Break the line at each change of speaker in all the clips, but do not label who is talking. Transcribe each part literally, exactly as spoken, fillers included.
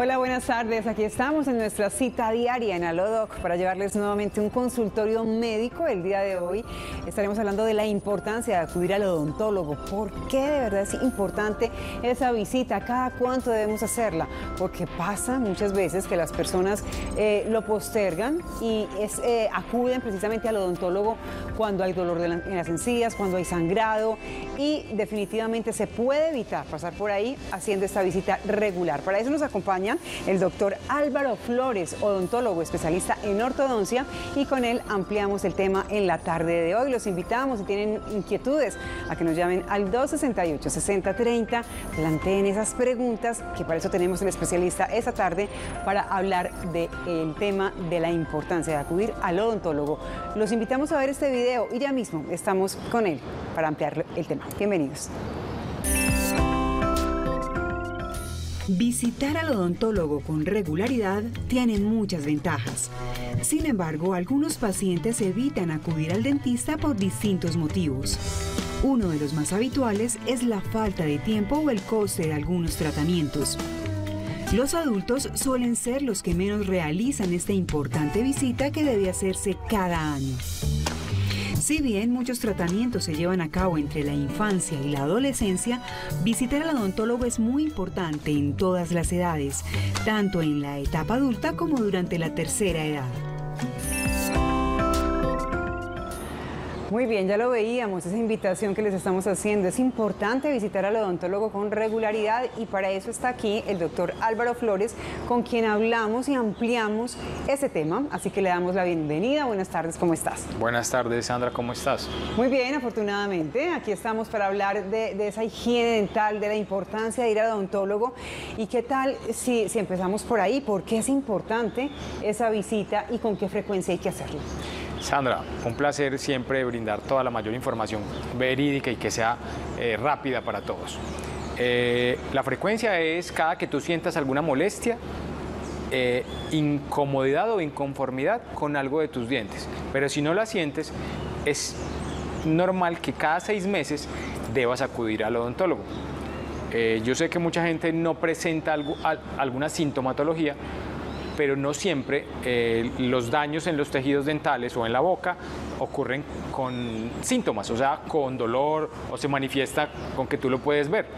Hola, buenas tardes. Aquí estamos en nuestra cita diaria en Alodoc para llevarles nuevamente un consultorio médico. El día de hoy estaremos hablando de la importancia de acudir al odontólogo. ¿Por qué de verdad es importante esa visita? ¿Cada cuánto debemos hacerla? Porque pasa muchas veces que las personas eh, lo postergan y es, eh, acuden precisamente al odontólogo cuando hay dolor de la, en las encías, cuando hay sangrado, y definitivamente se puede evitar pasar por ahí haciendo esta visita regular. Para eso nos acompaña el doctor Álvaro Flores, odontólogo especialista en ortodoncia, y con él ampliamos el tema en la tarde de hoy. Los invitamos, si tienen inquietudes, a que nos llamen al dos sesenta y ocho, sesenta treinta, planteen esas preguntas, que para eso tenemos el especialista esta tarde para hablar del tema de la importancia de acudir al odontólogo. Los invitamos a ver este video y ya mismo estamos con él para ampliar el tema. Bienvenidos.
Visitar al odontólogo con regularidad tiene muchas ventajas. Sin embargo, algunos pacientes evitan acudir al dentista por distintos motivos. Uno de los más habituales es la falta de tiempo o el coste de algunos tratamientos. Los adultos suelen ser los que menos realizan esta importante visita que debe hacerse cada año. Si bien muchos tratamientos se llevan a cabo entre la infancia y la adolescencia, visitar al odontólogo es muy importante en todas las edades, tanto en la etapa adulta como durante la tercera edad.
Muy bien, ya lo veíamos, esa invitación que les estamos haciendo. Es importante visitar al odontólogo con regularidad y para eso está aquí el doctor Álvaro Flores, con quien hablamos y ampliamos ese tema. Así que le damos la bienvenida. Buenas tardes, ¿cómo estás?
Buenas tardes, Sandra, ¿cómo estás?
Muy bien, afortunadamente. Aquí estamos para hablar de, de esa higiene dental, de la importancia de ir al odontólogo. ¿Y qué tal si, si empezamos por ahí? ¿Por qué es importante esa visita y con qué frecuencia hay que hacerlo?
Sandra, un placer siempre brindar toda la mayor información verídica y que sea eh, rápida para todos. Eh, la frecuencia es cada que tú sientas alguna molestia, eh, incomodidad o inconformidad con algo de tus dientes. Pero si no la sientes, es normal que cada seis meses debas acudir al odontólogo. Eh, yo sé que mucha gente no presenta algo, al, alguna sintomatología, pero no siempre eh, los daños en los tejidos dentales o en la boca ocurren con síntomas, o sea, con dolor o se manifiesta con que tú lo puedes ver.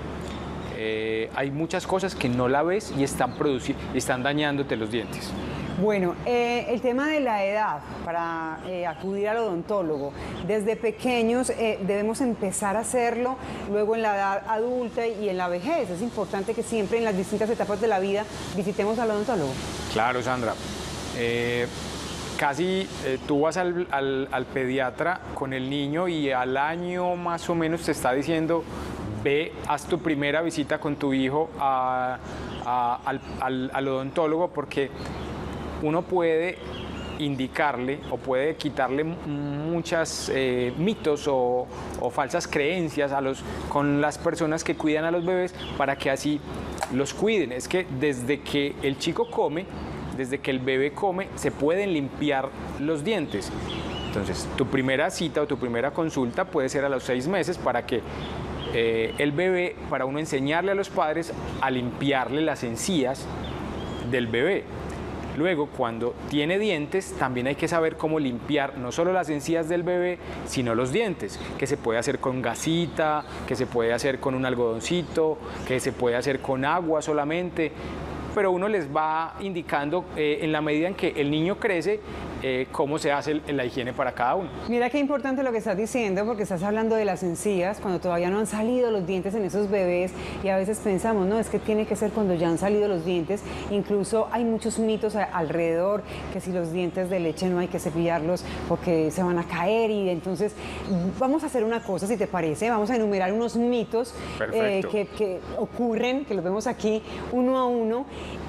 Eh, hay muchas cosas que no la ves y están, están dañándote los dientes.
Bueno, eh, el tema de la edad para eh, acudir al odontólogo. Desde pequeños eh, debemos empezar a hacerlo, luego en la edad adulta y en la vejez. Es importante que siempre en las distintas etapas de la vida visitemos al odontólogo.
Claro, Sandra. Eh, casi eh, tú vas al, al, al pediatra con el niño y al año más o menos te está diciendo: ve, haz tu primera visita con tu hijo a, a, al, al, al odontólogo, porque uno puede indicarle o puede quitarle muchos eh, mitos o, o falsas creencias a los, con las personas que cuidan a los bebés para que así los cuiden. Es que desde que el chico come, desde que el bebé come, se pueden limpiar los dientes. Entonces, tu primera cita o tu primera consulta puede ser a los seis meses para que eh, el bebé, para uno enseñarle a los padres a limpiarle las encías del bebé. Luego, cuando tiene dientes, también hay que saber cómo limpiar no solo las encías del bebé, sino los dientes, que se puede hacer con gasita, que se puede hacer con un algodoncito, que se puede hacer con agua solamente, pero uno les va indicando eh, en la medida en que el niño crece, eh, cómo se hace el, la higiene para cada uno.
Mira qué importante lo que estás diciendo, porque estás hablando de las encías cuando todavía no han salido los dientes en esos bebés, y a veces pensamos, no, es que tiene que ser cuando ya han salido los dientes. Incluso hay muchos mitos a, alrededor, que si los dientes de leche no hay que cepillarlos porque se van a caer, y entonces vamos a hacer una cosa, si te parece, vamos a enumerar unos mitos eh, que, que ocurren, que los vemos aquí uno a uno,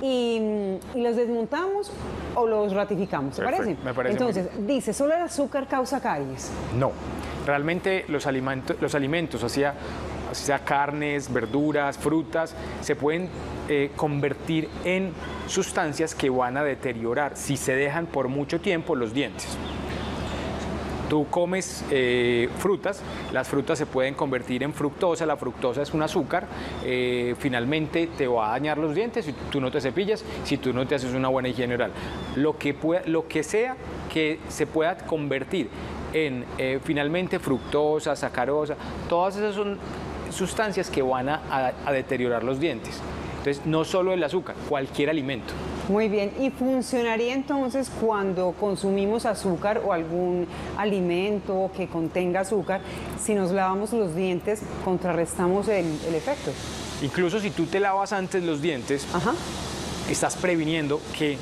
y, y los desmontamos o los ratificamos, ¿te parece?
Me parece.
Entonces, dice, ¿solo el azúcar causa caries?
No, realmente los alimentos, los alimentos, o sea, o sea carnes, verduras, frutas, se pueden eh, convertir en sustancias que van a deteriorar si se dejan por mucho tiempo los dientes. tú comes eh, frutas, las frutas se pueden convertir en fructosa, la fructosa es un azúcar, eh, finalmente te va a dañar los dientes si tú no te cepillas, si tú no te haces una buena higiene oral. Lo que, pueda, lo que sea que se pueda convertir en eh, finalmente fructosa, sacarosa, todas esas son sustancias que van a, a, a deteriorar los dientes. Entonces, no solo el azúcar, cualquier alimento.
Muy bien, ¿y funcionaría entonces cuando consumimos azúcar o algún alimento que contenga azúcar, si nos lavamos los dientes, contrarrestamos el, el efecto?
Incluso si tú te lavas antes los dientes, Ajá. estás previniendo que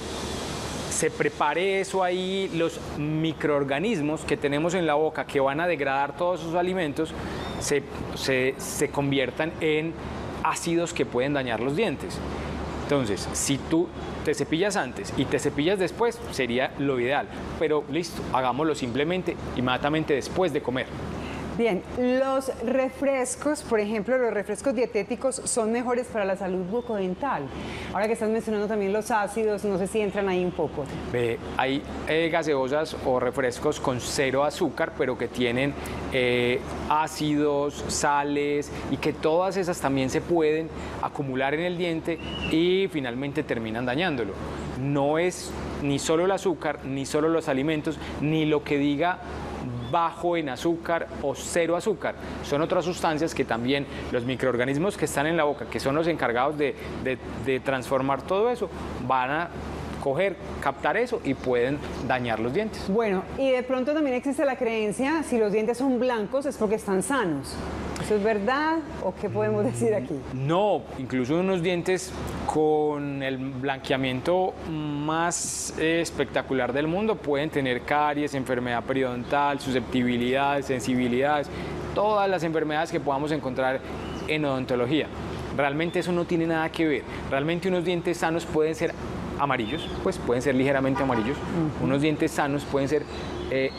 se prepare eso ahí, los microorganismos que tenemos en la boca que van a degradar todos esos alimentos, se, se, se conviertan en ácidos que pueden dañar los dientes. Entonces, si tú te cepillas antes y te cepillas después, sería lo ideal. Pero listo, hagámoslo simplemente inmediatamente después de comer.
Bien, los refrescos, por ejemplo, los refrescos dietéticos son mejores para la salud bucodental. Ahora que estás mencionando también los ácidos, no sé si entran ahí un poco.
Eh, hay eh, gaseosas o refrescos con cero azúcar, pero que tienen eh, ácidos, sales y que todas esas también se pueden acumular en el diente y finalmente terminan dañándolo. No es ni solo el azúcar, ni solo los alimentos, ni lo que diga bajo en azúcar o cero azúcar. Son otras sustancias que también los microorganismos que están en la boca, que son los encargados de, de, de transformar todo eso, van a coger, captar eso y pueden dañar los dientes.
Bueno, y de pronto también existe la creencia, si los dientes son blancos es porque están sanos. ¿Eso es verdad o qué podemos decir aquí?
No, incluso unos dientes con el blanqueamiento más eh, espectacular del mundo pueden tener caries, enfermedad periodontal, susceptibilidades, sensibilidades, todas las enfermedades que podamos encontrar en odontología. Realmente eso no tiene nada que ver. Realmente unos dientes sanos pueden ser amarillos, pues pueden ser ligeramente amarillos. Uh-huh. Unos dientes sanos pueden ser eh,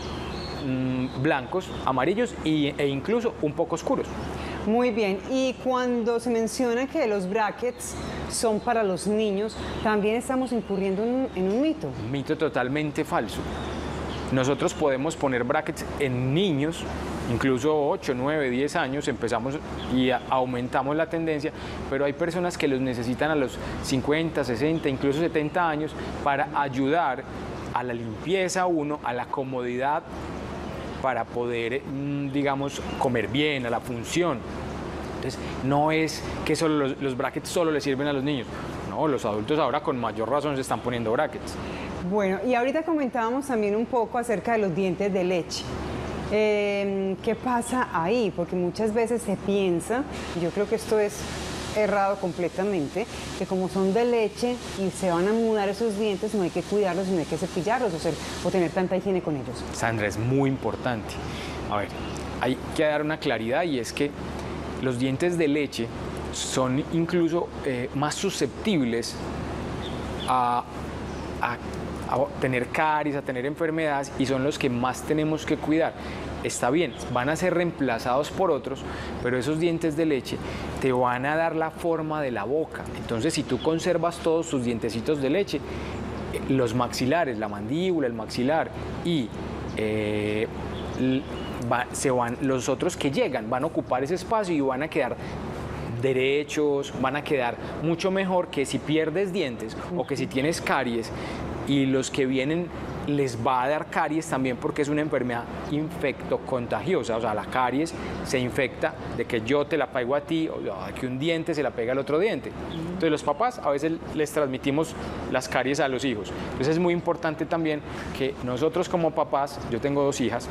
blancos, amarillos y, e incluso un poco oscuros.
Muy bien, y cuando se menciona que los brackets son para los niños, también estamos incurriendo en un, en un mito.
Un mito totalmente falso. Nosotros podemos poner brackets en niños, incluso ocho, nueve, diez años, empezamos y aumentamos la tendencia, pero hay personas que los necesitan a los cincuenta, sesenta, incluso setenta años para ayudar a la limpieza uno, a la comodidad para poder, digamos, comer bien, a la función. Entonces, no es que solo los, los brackets solo le sirven a los niños. No, los adultos ahora con mayor razón se están poniendo brackets.
Bueno, y ahorita comentábamos también un poco acerca de los dientes de leche. Eh, ¿Qué pasa ahí? Porque muchas veces se piensa, y yo creo que esto es errado completamente, que como son de leche y se van a mudar esos dientes, no hay que cuidarlos, no hay que cepillarlos o, ser, o tener tanta higiene con ellos.
Sandra, es muy importante. A ver, hay que dar una claridad y es que los dientes de leche son incluso eh, más susceptibles a, a, a tener caries, a tener enfermedades y son los que más tenemos que cuidar. Está bien, van a ser reemplazados por otros, pero esos dientes de leche te van a dar la forma de la boca. Entonces, si tú conservas todos tus dientecitos de leche, los maxilares, la mandíbula, el maxilar y eh, va, se van, los otros que llegan van a ocupar ese espacio y van a quedar derechos, van a quedar mucho mejor que si pierdes dientes o que si tienes caries y los que vienen les va a dar caries también porque es una enfermedad infectocontagiosa, o sea, la caries se infecta de que yo te la pego a ti o de que un diente se la pega al otro diente. Entonces los papás a veces les transmitimos las caries a los hijos. Entonces es muy importante también que nosotros como papás, yo tengo dos hijas,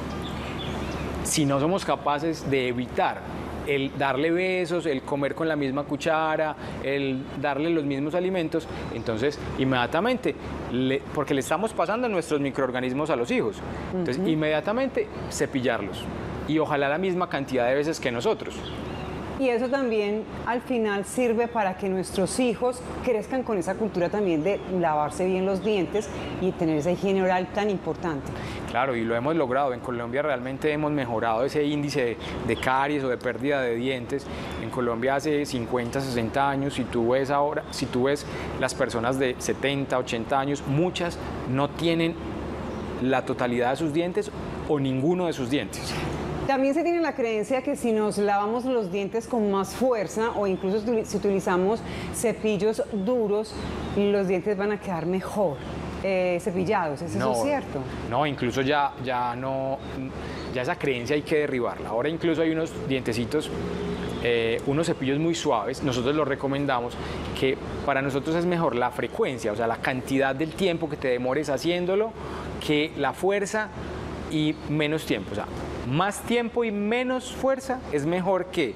si no somos capaces de evitar el darle besos, el comer con la misma cuchara, el darle los mismos alimentos, entonces inmediatamente, le, porque le estamos pasando nuestros microorganismos a los hijos, entonces uh-huh. inmediatamente cepillarlos y ojalá la misma cantidad de veces que nosotros.
Y eso también al final sirve para que nuestros hijos crezcan con esa cultura también de lavarse bien los dientes y tener esa higiene oral tan importante.
Claro, y lo hemos logrado. En Colombia realmente hemos mejorado ese índice de, de caries o de pérdida de dientes. En Colombia hace cincuenta, sesenta años, si tú ves ahora, si tú ves las personas de setenta, ochenta años, muchas no tienen la totalidad de sus dientes o ninguno de sus dientes.
También se tiene la creencia que si nos lavamos los dientes con más fuerza o incluso si utilizamos cepillos duros, los dientes van a quedar mejor eh, cepillados. ¿Es
no,
eso cierto?
No, incluso ya, ya no, ya esa creencia hay que derribarla. Ahora incluso hay unos dientecitos, eh, unos cepillos muy suaves, nosotros los recomendamos, que para nosotros es mejor la frecuencia, o sea, la cantidad del tiempo que te demores haciéndolo, que la fuerza y menos tiempo. O sea, más tiempo y menos fuerza es mejor que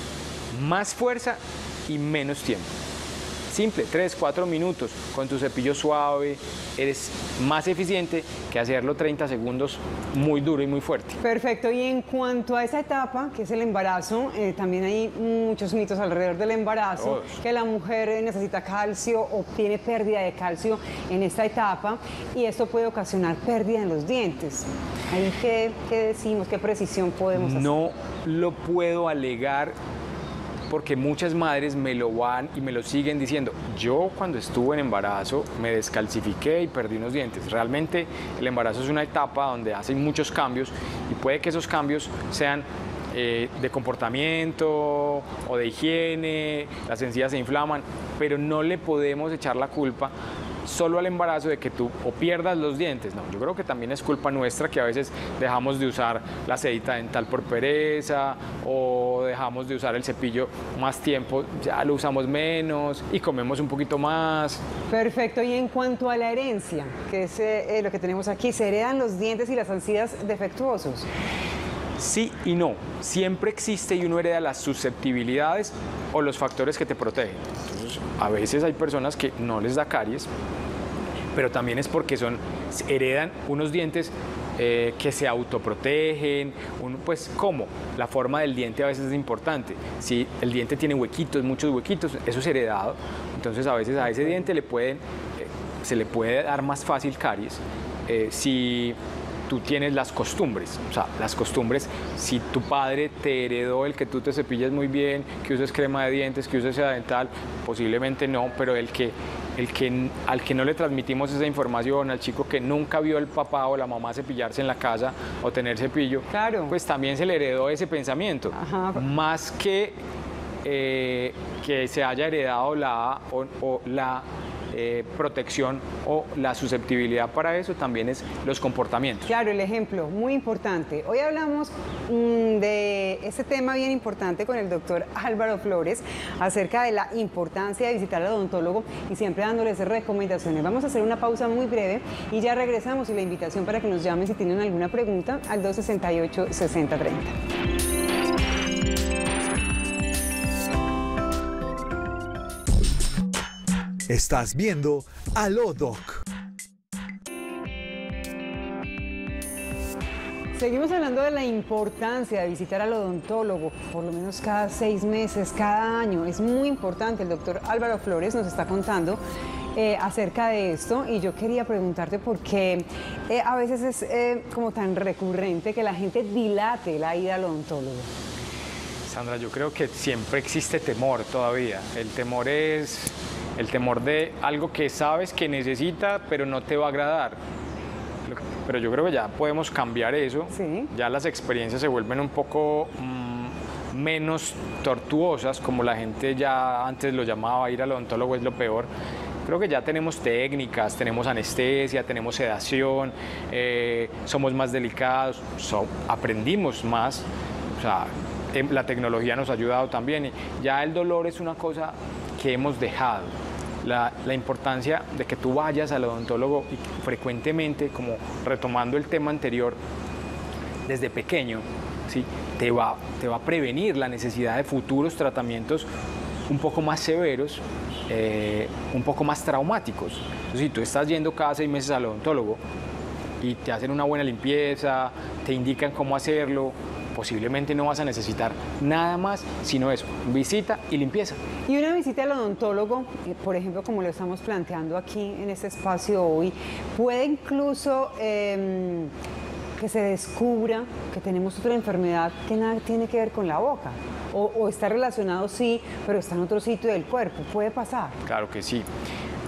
más fuerza y menos tiempo. Simple, tres, cuatro minutos con tu cepillo suave, eres más eficiente que hacerlo treinta segundos muy duro y muy fuerte.
Perfecto, y en cuanto a esa etapa, que es el embarazo, eh, también hay muchos mitos alrededor del embarazo,
Todos.
que la mujer necesita calcio o tiene pérdida de calcio en esta etapa, y esto puede ocasionar pérdida en los dientes. ¿Ahí qué, qué decimos, qué precisión podemos hacer?
No lo puedo alegar, porque muchas madres me lo van y me lo siguen diciendo. Yo cuando estuve en embarazo me descalcifiqué y perdí unos dientes. Realmente el embarazo es una etapa donde hacen muchos cambios y puede que esos cambios sean eh, de comportamiento o de higiene, las encías se inflaman, pero no le podemos echar la culpa solo al embarazo de que tú o pierdas los dientes. No, yo creo que también es culpa nuestra que a veces dejamos de usar la sedita dental por pereza o dejamos de usar el cepillo más tiempo, ya lo usamos menos y comemos un poquito más.
Perfecto, y en cuanto a la herencia, que es eh, lo que tenemos aquí, ¿se heredan los dientes y las encías defectuosos?
Sí y no, siempre existe y uno hereda las susceptibilidades o los factores que te protegen. Entonces, a veces hay personas que no les da caries, pero también es porque son, heredan unos dientes eh, que se autoprotegen. Un, pues, ¿cómo? La forma del diente a veces es importante. Si el diente tiene huequitos, muchos huequitos, eso es heredado. Entonces, a veces a ese diente le pueden, eh, se le puede dar más fácil caries. Eh, si tú tienes las costumbres, o sea, las costumbres, si tu padre te heredó el que tú te cepilles muy bien, que uses crema de dientes, que uses seda dental, posiblemente no, pero el que, el que, al que no le transmitimos esa información, al chico que nunca vio el papá o la mamá cepillarse en la casa o tener cepillo,
claro,
pues también se le heredó ese pensamiento,
ajá,
más que, eh, que se haya heredado la, o, o la Eh, protección o la susceptibilidad para eso, también es los comportamientos.
Claro, el ejemplo, muy importante. Hoy hablamos mmm, de este tema bien importante con el doctor Álvaro Flores acerca de la importancia de visitar al odontólogo y siempre dándoles recomendaciones. Vamos a hacer una pausa muy breve y ya regresamos, y la invitación para que nos llamen si tienen alguna pregunta al dos sesenta y ocho, sesenta treinta.
Estás viendo Aló Doc.
Seguimos hablando de la importancia de visitar al odontólogo, por lo menos cada seis meses, cada año. Es muy importante. El doctor Álvaro Flores nos está contando eh, acerca de esto, y yo quería preguntarte por qué eh, a veces es eh, como tan recurrente que la gente dilate la ida al odontólogo.
Sandra, yo creo que siempre existe temor todavía. El temor es el temor de algo que sabes que necesita, pero no te va a agradar. Pero yo creo que ya podemos cambiar eso.
Sí.
Ya las experiencias se vuelven un poco mmm, menos tortuosas, como la gente ya antes lo llamaba, ir al odontólogo es lo peor. Creo que ya tenemos técnicas, tenemos anestesia, tenemos sedación, eh, somos más delicados, so, aprendimos más. O sea, la tecnología nos ha ayudado también, y ya el dolor es una cosa que hemos dejado. La, la importancia de que tú vayas al odontólogo y frecuentemente, como retomando el tema anterior, desde pequeño, ¿sí? te, va, te va a prevenir la necesidad de futuros tratamientos un poco más severos, eh, un poco más traumáticos. Entonces, si tú estás yendo cada seis meses al odontólogo y te hacen una buena limpieza, te indican cómo hacerlo, posiblemente no vas a necesitar nada más, sino eso, visita y limpieza.
Y una visita al odontólogo, eh, por ejemplo, como lo estamos planteando aquí en este espacio hoy, puede incluso eh, que se descubra que tenemos otra enfermedad que nada tiene que ver con la boca, o, o está relacionado, sí, pero está en otro sitio del cuerpo. ¿Puede pasar?
Claro que sí.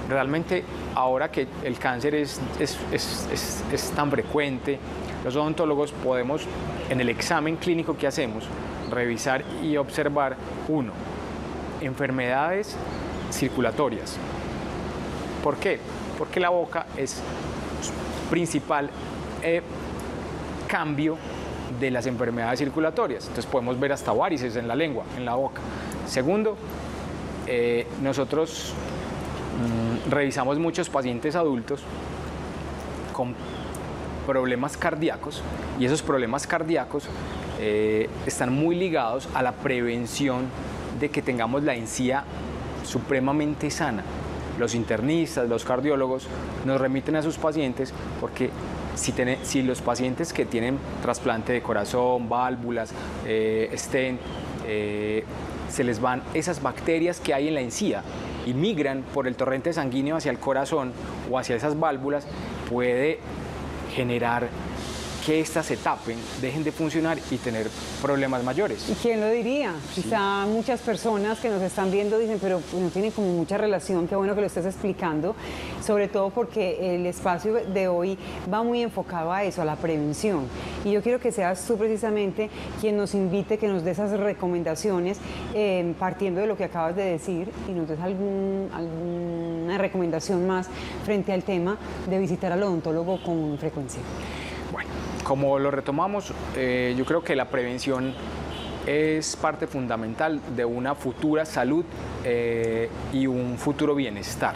realmente ahora que el cáncer es, es, es, es, es tan frecuente, los odontólogos podemos, en el examen clínico que hacemos, revisar y observar, uno, enfermedades circulatorias. ¿Por qué? Porque la boca es principal eh, cambio de las enfermedades circulatorias. Entonces podemos ver hasta varices en la lengua, en la boca. Segundo, eh, nosotros mmm, revisamos muchos pacientes adultos con problemas cardíacos y esos problemas cardíacos eh, están muy ligados a la prevención de que tengamos la encía supremamente sana. Los internistas, los cardiólogos nos remiten a sus pacientes porque si, tiene, si los pacientes que tienen trasplante de corazón, válvulas, eh, stent, eh, se les van esas bacterias que hay en la encía y migran por el torrente sanguíneo hacia el corazón o hacia esas válvulas, puede generar que éstas se tapen, dejen de funcionar y tener problemas mayores.
¿Y quién lo diría? Sí. Quizá muchas personas que nos están viendo dicen, pero no tiene como mucha relación, qué bueno que lo estés explicando, sobre todo porque el espacio de hoy va muy enfocado a eso, a la prevención. Y yo quiero que seas tú precisamente quien nos invite, que nos dé esas recomendaciones, eh, partiendo de lo que acabas de decir, y nos des algún, alguna recomendación más frente al tema de visitar al odontólogo con frecuencia.
Bueno, como lo retomamos, eh, yo creo que la prevención es parte fundamental de una futura salud eh, y un futuro bienestar.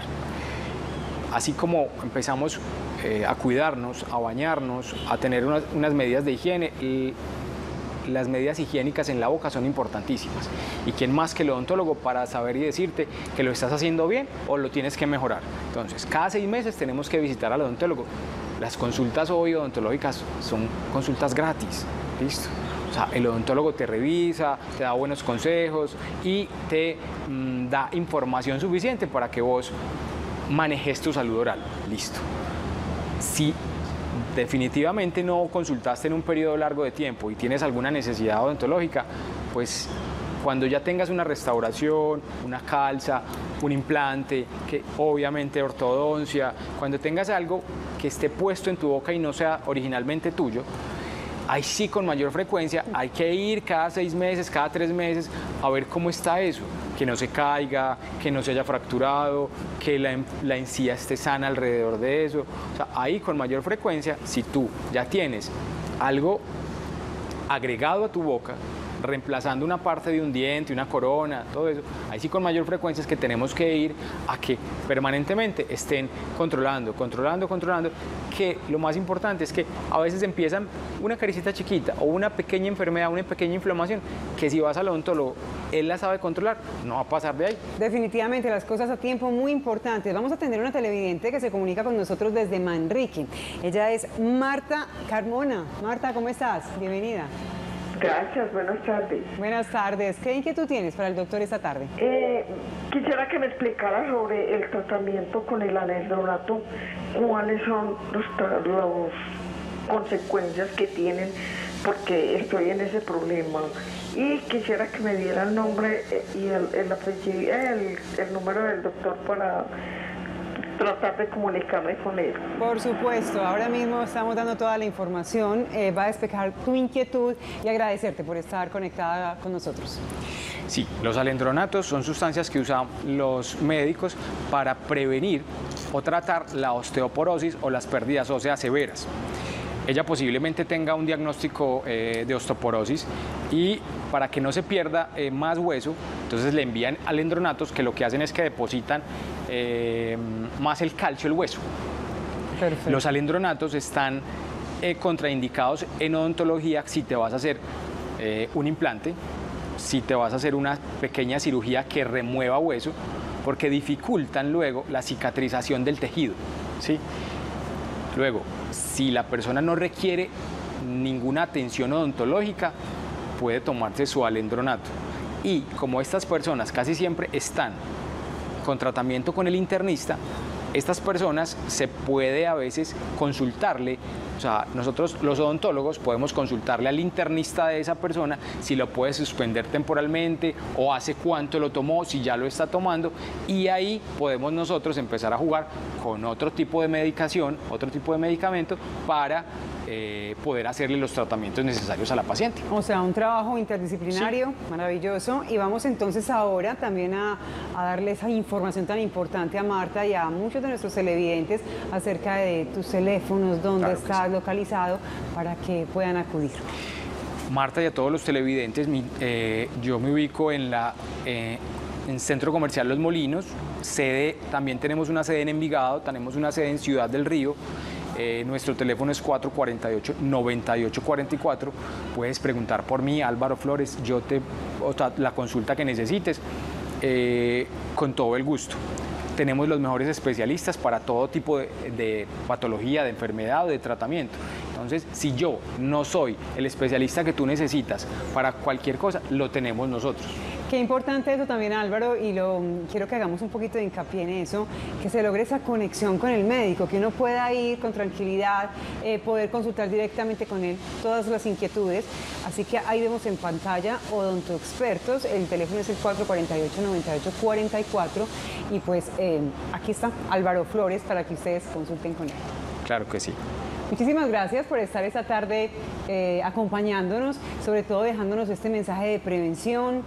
Así como empezamos eh, a cuidarnos, a bañarnos, a tener unas, unas medidas de higiene, y las medidas higiénicas en la boca son importantísimas. ¿Y quién más que el odontólogo para saber y decirte que lo estás haciendo bien o lo tienes que mejorar? Entonces, cada seis meses tenemos que visitar al odontólogo. Las consultas hoy odontológicas son consultas gratis, ¿listo? O sea, el odontólogo te revisa, te da buenos consejos y te mmm, da información suficiente para que vos manejes tu salud oral, listo. Si definitivamente no consultaste en un periodo largo de tiempo y tienes alguna necesidad odontológica, pues cuando ya tengas una restauración, una calza, un implante, que obviamente ortodoncia, cuando tengas algo que esté puesto en tu boca y no sea originalmente tuyo, ahí sí con mayor frecuencia hay que ir cada seis meses, cada tres meses a ver cómo está eso, que no se caiga, que no se haya fracturado, que la, la encía esté sana alrededor de eso. O sea, ahí con mayor frecuencia, si tú ya tienes algo agregado a tu boca, reemplazando una parte de un diente, una corona, todo eso, ahí sí con mayor frecuencia es que tenemos que ir a que permanentemente estén controlando, controlando, controlando, que lo más importante es que a veces empiezan una caricita chiquita o una pequeña enfermedad, una pequeña inflamación, que si vas al odontólogo, él la sabe controlar, no va a pasar de ahí.
Definitivamente las cosas a tiempo muy importantes. Vamos a tener una televidente que se comunica con nosotros desde Manrique. Ella es Marta Carmona. Marta, ¿cómo estás? Bienvenida.
Gracias, buenas tardes.
Buenas tardes. ¿Qué inquietud tienes para el doctor esta tarde?
Eh, quisiera que me explicara sobre el tratamiento con el alendronato, cuáles son los, los consecuencias que tienen, porque estoy en ese problema. Y quisiera que me diera el nombre y el, el, el, el número del doctor para tratar de comunicarme con él.
Por supuesto, ahora mismo estamos dando toda la información, eh, va a despejar tu inquietud y agradecerte por estar conectada con nosotros.
Sí, los alendronatos son sustancias que usan los médicos para prevenir o tratar la osteoporosis o las pérdidas óseas severas. Ella posiblemente tenga un diagnóstico eh, de osteoporosis y para que no se pierda eh, más hueso, entonces le envían alendronatos que lo que hacen es que depositan eh, más el calcio el hueso.
Perfecto.
Los alendronatos están eh, contraindicados en odontología si te vas a hacer eh, un implante, si te vas a hacer una pequeña cirugía que remueva hueso, porque dificultan luego la cicatrización del tejido, ¿sí? Luego, si la persona no requiere ninguna atención odontológica, puede tomarse su alendronato. Y como estas personas casi siempre están con tratamiento con el internista, estas personas se puede a veces consultarle, o sea, nosotros los odontólogos podemos consultarle al internista de esa persona si lo puede suspender temporalmente o hace cuánto lo tomó, si ya lo está tomando, y ahí podemos nosotros empezar a jugar con otro tipo de medicación, otro tipo de medicamento para eh, poder hacerle los tratamientos necesarios a la paciente.
O sea, un trabajo interdisciplinario, sí, maravilloso. Y vamos entonces ahora también a, a darle esa información tan importante a Marta y a muchos de nuestros televidentes acerca de tus teléfonos, dónde
Claro
estás
sí.
localizado, para que puedan acudir.
Marta y a todos los televidentes, mi, eh, yo me ubico en la eh, en Centro Comercial Los Molinos, sede, también tenemos una sede en Envigado, tenemos una sede en Ciudad del Río. Eh, nuestro teléfono es cuatro cuatro ocho, nueve ocho cuatro cuatro. Puedes preguntar por mí, Álvaro Flores, yo te, o sea, la consulta que necesites, eh, con todo el gusto. Tenemos los mejores especialistas para todo tipo de, de patología, de enfermedad o de tratamiento. Entonces, si yo no soy el especialista que tú necesitas para cualquier cosa, lo tenemos nosotros.
Qué importante eso también, Álvaro, y lo, quiero que hagamos un poquito de hincapié en eso, que se logre esa conexión con el médico, que uno pueda ir con tranquilidad, eh, poder consultar directamente con él todas las inquietudes. Así que ahí vemos en pantalla Odontoexpertos, el teléfono es el cuatro cuatro ocho, nueve ocho cuatro cuatro, y pues eh, aquí está Álvaro Flores para que ustedes consulten con él.
Claro que sí.
Muchísimas gracias por estar esta tarde eh, acompañándonos, sobre todo dejándonos este mensaje de prevención.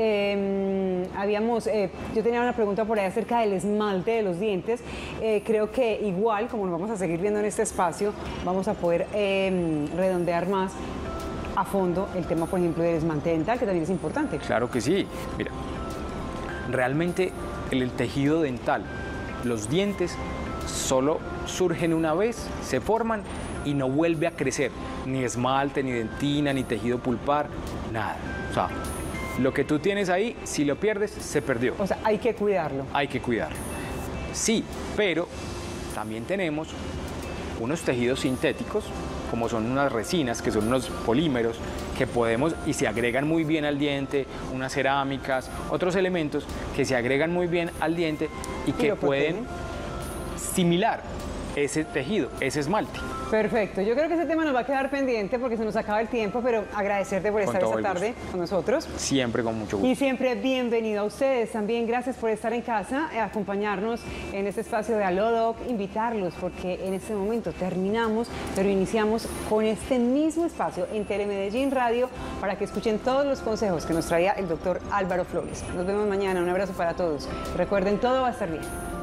Eh, habíamos, eh, yo tenía una pregunta por ahí acerca del esmalte de los dientes. Eh, creo que igual, como lo vamos a seguir viendo en este espacio, vamos a poder eh, redondear más a fondo el tema, por ejemplo, del esmalte dental, que también es importante.
Claro que sí. Mira, realmente el, el tejido dental, los dientes, solo surgen una vez, se forman y no vuelve a crecer, ni esmalte, ni dentina, ni tejido pulpar, nada. O sea, lo que tú tienes ahí, si lo pierdes, se perdió.
O sea, hay que cuidarlo.
Hay que cuidarlo. Sí, pero también tenemos unos tejidos sintéticos, como son unas resinas, que son unos polímeros, que podemos y se agregan muy bien al diente, unas cerámicas, otros elementos que se agregan muy bien al diente y que pueden similar ese tejido, ese esmalte.
Perfecto, yo creo que ese tema nos va a quedar pendiente porque se nos acaba el tiempo, pero agradecerte por estar esta tarde con nosotros.
Siempre con mucho gusto.
Y siempre bienvenido a ustedes también, gracias por estar en casa, eh, acompañarnos en este espacio de Alodoc, invitarlos porque en este momento terminamos, pero iniciamos con este mismo espacio en Telemedellín Radio para que escuchen todos los consejos que nos traía el doctor Álvaro Flores. Nos vemos mañana, un abrazo para todos. Recuerden, todo va a estar bien.